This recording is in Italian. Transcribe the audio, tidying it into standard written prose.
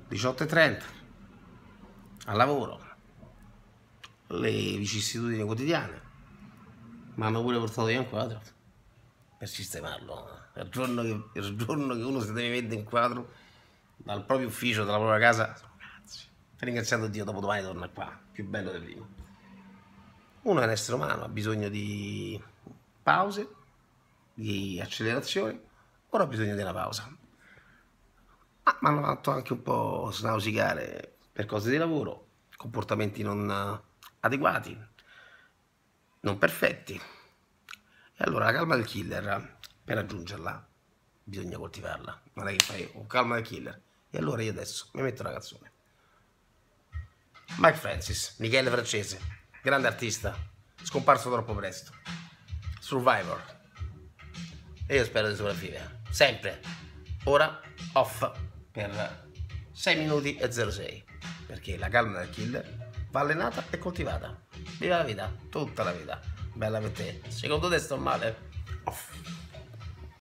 18:30, al lavoro, le vicissitudini quotidiane mi hanno pure portato via un quadro per sistemarlo. Il giorno che uno si deve vendere in quadro dal proprio ufficio, dalla propria casa, ringraziando Dio, dopo domani torna qua, più bello di prima. Uno è un essere umano, ha bisogno di pause, di accelerazioni, ora ho bisogno di una pausa. Ma mi hanno fatto anche un po' snausicare per cose di lavoro, comportamenti non adeguati, non perfetti. E allora la calma del killer, per raggiungerla, bisogna coltivarla. Non è che fai con calma del killer. E allora io adesso mi metto una canzone. Mike Francis, Michele Francese, grande artista, scomparso troppo presto. Survivor. E io spero di sopravvivere. Sempre. Ora off per 6 minuti e 06. Perché la calma del killer va allenata e coltivata. Viva la vita, tutta la vita. Bella per te. Secondo te sto male? Off.